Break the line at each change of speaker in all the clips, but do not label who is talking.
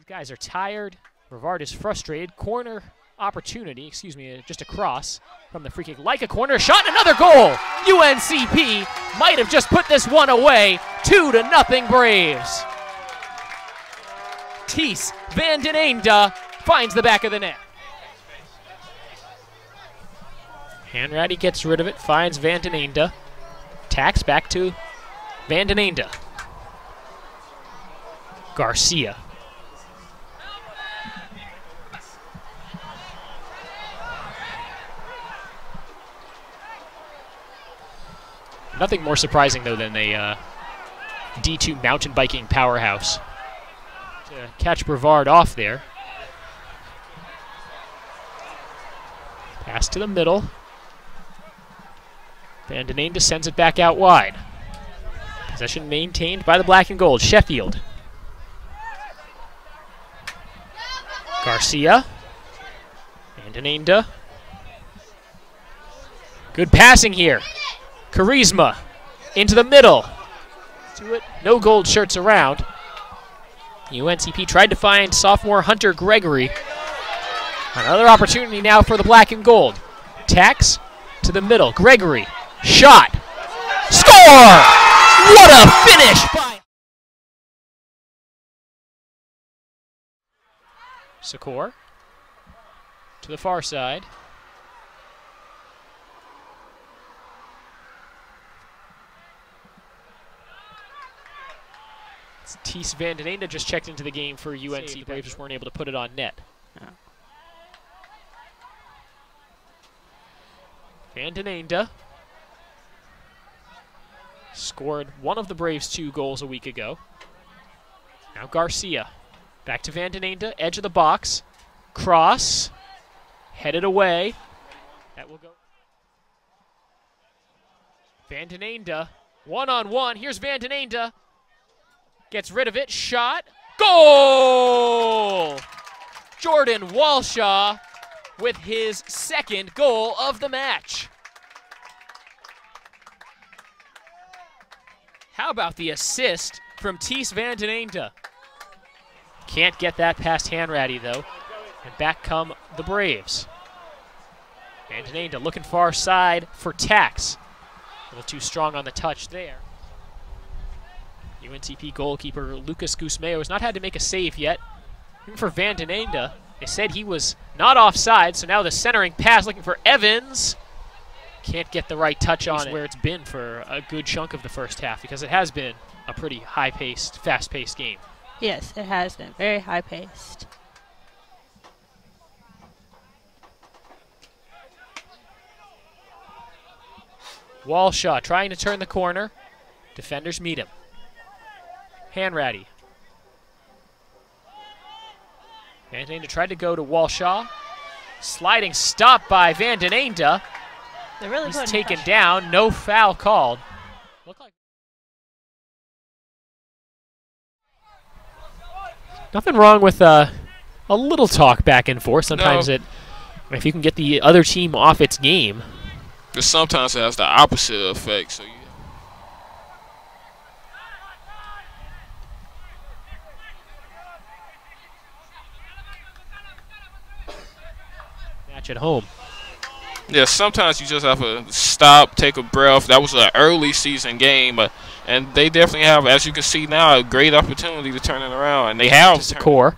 guys are tired. Brevard is frustrated. Corner opportunity, just a cross from the free kick. Like a corner shot, another goal! UNCP might have just put this one away. 2-0 Braves. Ties van den Einde finds the back of the net. Hanratty gets rid of it, finds van den Einde. Tacks back to van den Einde. Garcia. Nothing more surprising, though, than a D2 mountain biking powerhouse to catch Brevard off there. Pass to the middle. Van den Einde sends it back out wide. Possession maintained by the black and gold. Sheffield. Garcia. Van den Einde. Good passing here. Charisma into the middle. To it. No gold shirts around. UNCP tried to find sophomore Hunter Gregory. Another opportunity now for the black and gold. Tax to the middle. Gregory. Shot. Score! What a finish by Secor to the far side. Ties van den Einde just checked into the game for UNC. Braves just weren't able to put it on net.
Yeah.
Van den Einde scored one of the Braves' 2 goals a week ago. Now Garcia. Back to van den Einde, edge of the box. Cross. Headed away. That will go. Van den Einde, one-on-one. Here's van den Einde. Gets rid of it. Shot. Goal! Jordan Walshaw with his 2nd goal of the match. How about the assist from Ties van den Einde? Can't get that past Hanratty, though. And back come the Braves. Van den Einde looking far side for Tax. A little too strong on the touch there. UNCP goalkeeper Lucas Gusmeo has not had to make a save yet. Even for van den Einde, they said he was not offside, so now the centering pass looking for Evans. Can't get the right touch on it. Where it's been for a good chunk of the first half, because it has been a pretty high-paced, fast-paced game.
Yes, it has been very high-paced.
Walshaw trying to turn the corner. Defenders meet him. Hanratty. Van den Einde tried to go to Walshaw. Sliding stop by van den Einde. He's taken down. No foul called. Looked like nothing wrong with a little talk back and forth. Sometimes if you can get the other team off its game.
But sometimes it has the opposite effect. So
match at home.
Yeah, sometimes you just have to stop, take a breath. That was an early season game, and they definitely have, as you can see now, a great opportunity to turn it around. And they have.
Secor.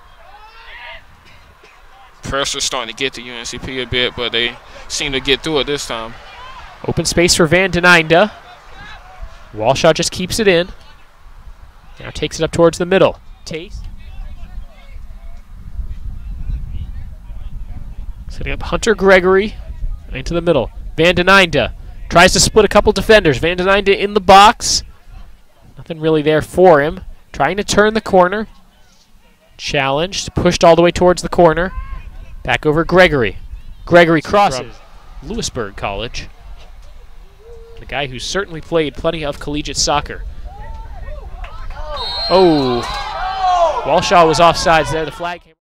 Pressure's starting to get to UNCP a bit, but they seem to get through it this time.
Open space for van den Einde. Walshaw just keeps it in. Now takes it up towards the middle. Taste. Setting up Hunter Gregory into the middle. Van den Einde tries to split a couple defenders. Van den Einde in the box. Nothing really there for him. Trying to turn the corner. Challenged. Pushed all the way towards the corner. Back over Gregory. Gregory crosses. Lewisburg College. The guy who's certainly played plenty of collegiate soccer. Oh. Walshaw was offsides there. The flag came.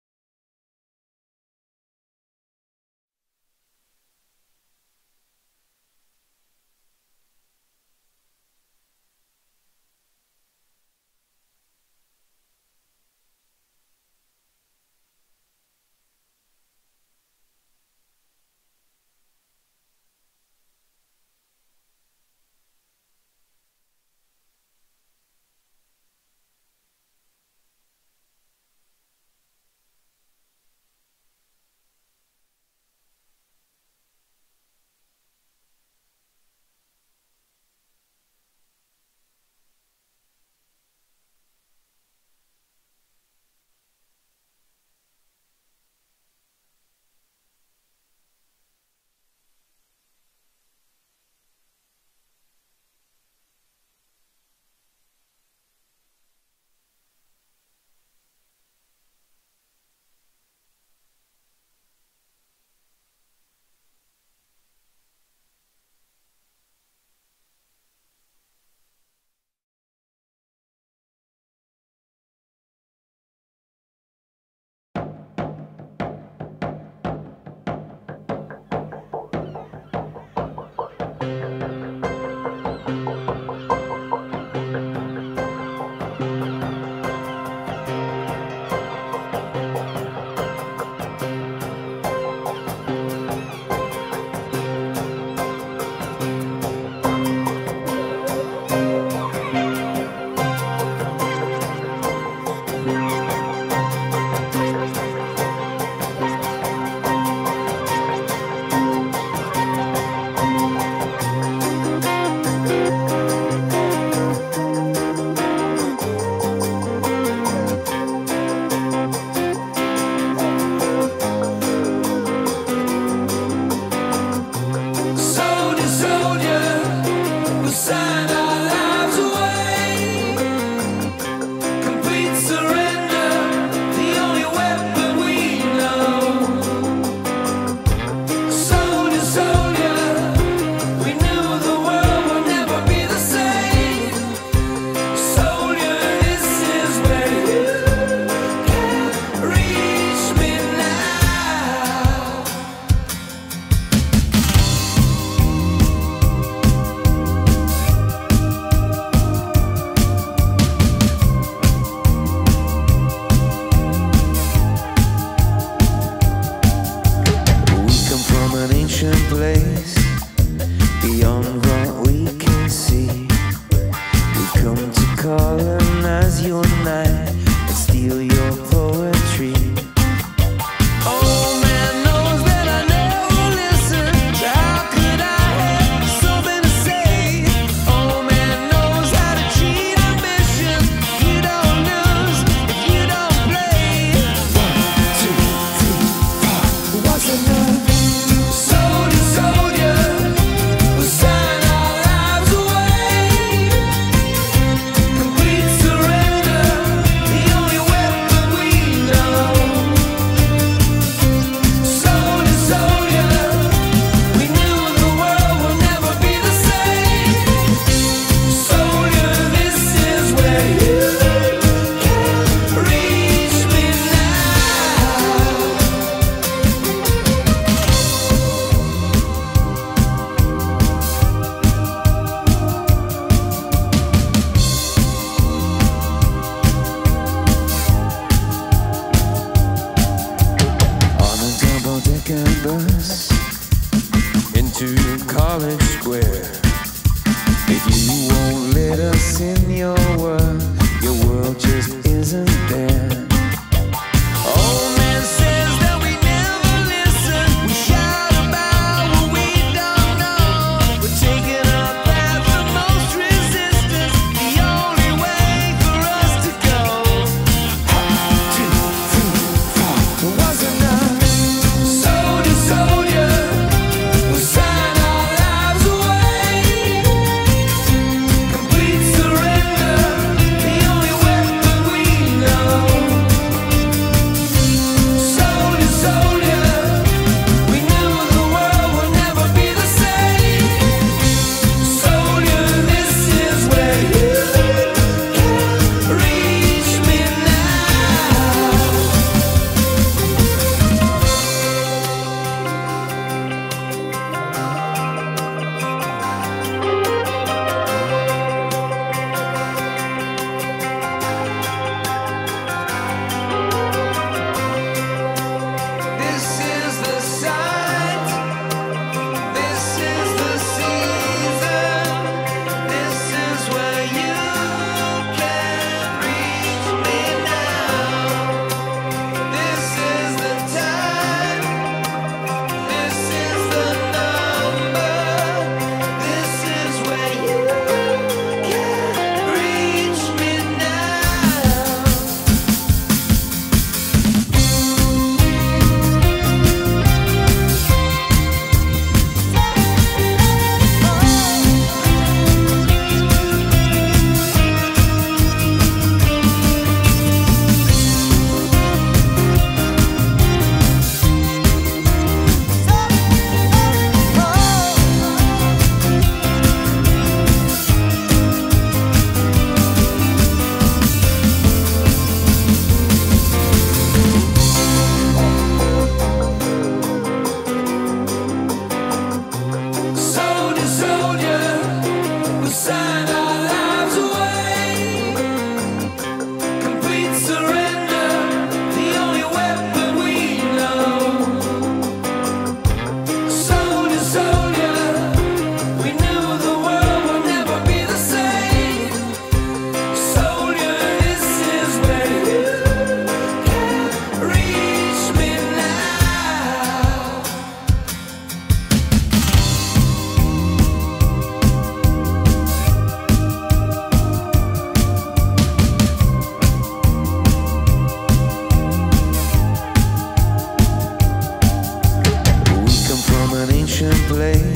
ancient place, beyond what we can see. We come to colonize your night and steal your poetry. Oh, man knows that I never listen. How could I have something to say? Oh, man knows how to cheat ambition. You don't lose if you don't play. 1, 2, 3, 4. What's enough? Soldier, soldier, we'll sign our lives away. Complete surrender, the only weapon we know. Soldier, soldier, we knew the world will never be the same. Soldier, this is where you can reach me now. On a double-decker bus into College Square. If you won't let us in your world just isn't there. Old man says that we never listen. We shout about what we don't know. We're taking a path of most resistance, the only way for us to go. 1, 2, 3, 4. Was enough. Soldier, soldier, we'll sign our lives away. Complete surrender, the only weapon we know. Soldier, soldier, we knew the world would never be the same. Soldier, this is where you can reach me now. This is the sight, this is the season, this is where you can reach me now. This is the time, this is the number, this is where you can reach me now. Soldier, soldier, we'll sign our lives away. Complete surrender, the only weapon we know. Soldier, soldier, we knew the world would never be the same. Soldier, this is where you can reach me now. We come from an ancient place,